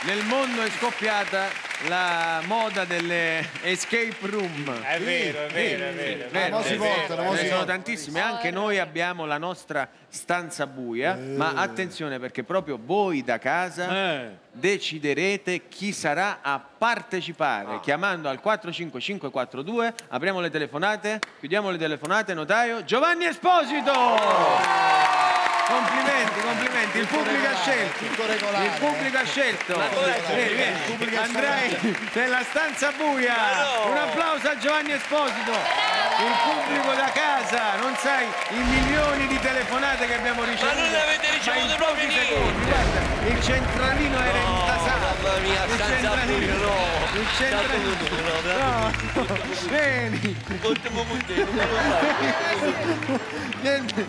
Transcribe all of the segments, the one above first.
Nel mondo è scoppiata la moda delle escape room. È vero, è vero, è vero. Ne sono tantissime, anche noi abbiamo la nostra stanza buia, ma attenzione perché proprio voi da casa deciderete chi sarà a partecipare chiamando al 45542. Apriamo le telefonate, chiudiamo le telefonate, notaio. Giovanni Esposito! Complimenti, complimenti, il pubblico ha scelto. Il pubblico ha scelto. Andrei nella stanza buia. Un applauso a Giovanni Esposito. Il pubblico da casa, non sai i milioni di telefonate che abbiamo ricevuto. Ma non ne avete ricevuto proprio niente. Guarda, il centralino era intasato. Mamma mia, stanza buia, no. Il centralino. No, vieni. Portiamo con te, non me lo Niente.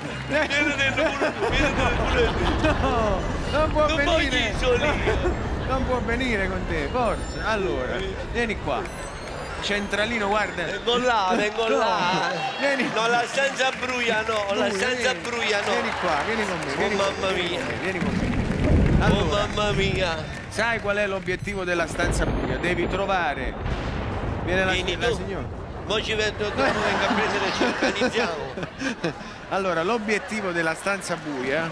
No, Non può venire. lì. Non può venire con te, forza. Allora, vieni qua. Centralino, guarda. Vengo là. Vieni. No, la stanza bruia, no. La stanza bruia, no. Vieni qua, vieni con me. Oh, mamma mia. Vieni con me. Oh, Allora, mamma mia. sai qual è l'obiettivo della stanza buia? Devi trovare. Viene Vieni la tu. signora. Mo ci vedo tu, venga a prendere, ci organizziamo. Allora, l'obiettivo della stanza buia.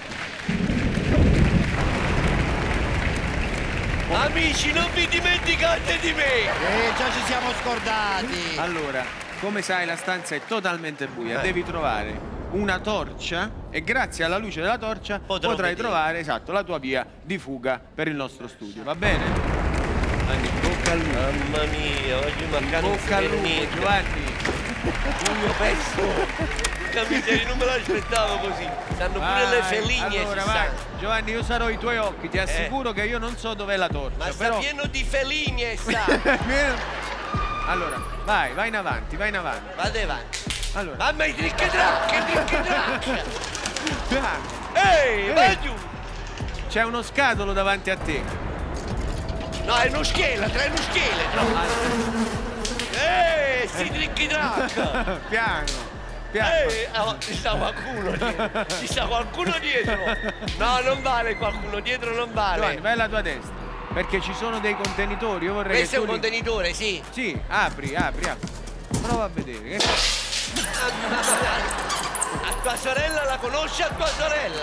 Amici, non vi dimenticate di me! Già ci siamo scordati. Allora, come sai la stanza è totalmente buia, devi trovare una torcia e grazie alla luce della torcia potrai vedere. trovare, esatto, la tua via di fuga per il nostro studio, va bene? Quindi bocca al lupo. Mamma mia, oggi mancano Bocca al lupo, Giovanni. Pugno pesto! Miseria, non me l'aspettavo così. Stanno pure le feligne, allora, si vai. sa. Giovanni, io sarò i tuoi occhi, ti assicuro che io non so dov'è la torcia. Ma sta però... pieno di feligne, sta! Allora, vai in avanti, vai in avanti. Vado avanti. Allora, Mamma i trick-track! piano. Ehi, vai giù! C'è uno scatolo davanti a te. No, è uno scheletro, è uno scheletro! Sti trick-track! Piano. Ci sta qualcuno dietro! Ci sta qualcuno dietro! No, non vale qualcuno dietro, non vale! Giovanni, vai alla tua destra. Perché ci sono dei contenitori, io vorrei Questo è che un tu li- contenitore, sì! Sì, apri. Prova a vedere. A tua sorella la conosci a tua sorella?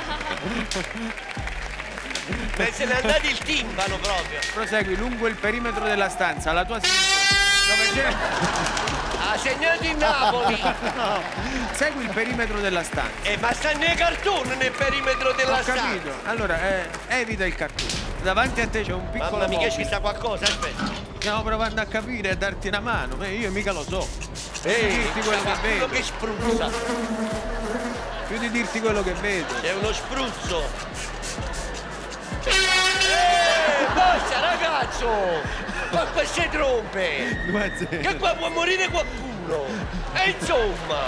Beh, se n'è andato il timpano proprio! Prosegui lungo il perimetro della stanza, alla tua sinistra. Dove c'è? Ha segnato in Napoli! No. Segui il perimetro della stanza. Ma sta nei cartoni nel perimetro della Ho capito. stanza! Allora, evita il cartone. Davanti a te c'è un piccolo Mamma mia, che mobile. ci sta qualcosa, aspetta! Stiamo provando a capire e a darti una mano. Io mica lo so. Dirti quello che quello vedo. che spruzza! Più di dirti quello che vedo. È uno spruzzo! Basta ragazzo! Ma queste trombe! 2-0. Che qua può morire qualcuno! E insomma!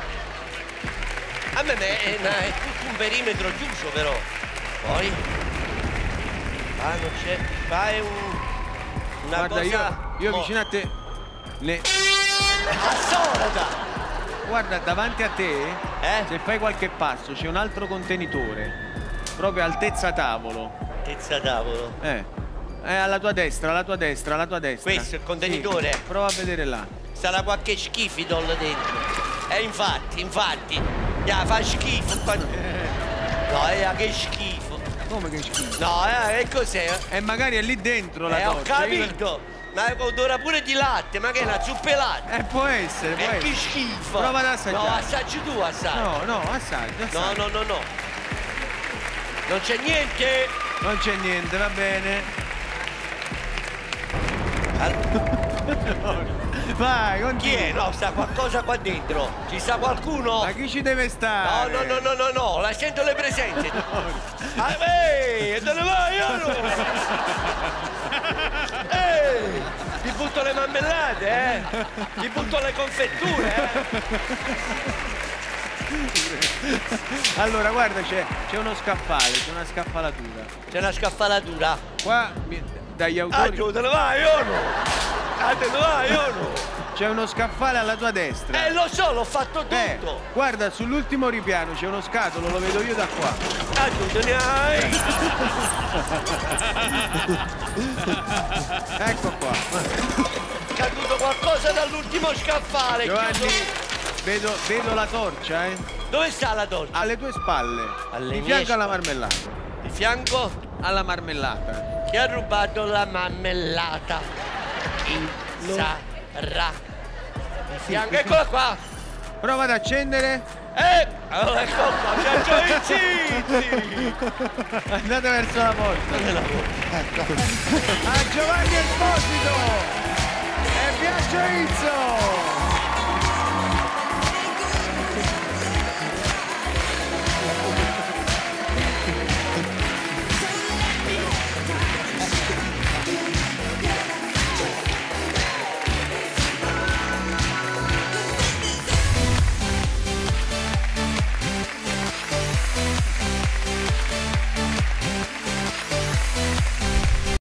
A me è tutto un perimetro chiuso però! Poi... non c'è... Fai una Guarda, cosa... io vicino a te. Assorda! Guarda, davanti a te, se fai qualche passo, c'è un altro contenitore. Proprio altezza tavolo. Altezza tavolo. Alla tua destra, alla tua destra, alla tua destra. Questo è il contenitore? Sì, prova a vedere là. Sarà qualche schifidol dentro. Infatti. Fa schifo. No, che schifo. Come che schifo? No, che cos'è? E magari è lì dentro la Ho torcia. capito. Ma odora pure di latte, ma che è una zuppa e latte? Può essere, può Che essere. schifo. Prova ad assaggiare. No, assaggi tu, assaggi. No, assaggia. No. Non c'è niente. Non c'è niente, va bene. Vai, continua. Chi è? No, sta qualcosa qua dentro. Ci sta qualcuno? Ma chi ci deve stare? No, la sento le presenze. Ehi, dove vai? Ti butto le marmellate, Ti butto le confetture, Allora, guarda, c'è uno scaffale, c'è una scaffalatura. C'è una scaffalatura. Qua, dagli autori... Te ne vai, o no? C'è uno scaffale alla tua destra. Lo so, l'ho fatto tutto. Guarda, sull'ultimo ripiano c'è uno scatolo, lo vedo io da qua. Aiutami. Ecco qua. È caduto qualcosa dall'ultimo scaffale. Giovanni, vedo la torcia, Dove sta la torcia? Alle tue spalle. Alle Di mie fianco alla spalle. marmellata. Di fianco? Alla marmellata. Chi ha rubato la marmellata? Chi sarà? Di fianco, eccola qua! Prova ad accendere. Oh, ecco qua, c'ho i zitti! Andate verso la porta. A Giovanni Esposito e Biagio Izzo.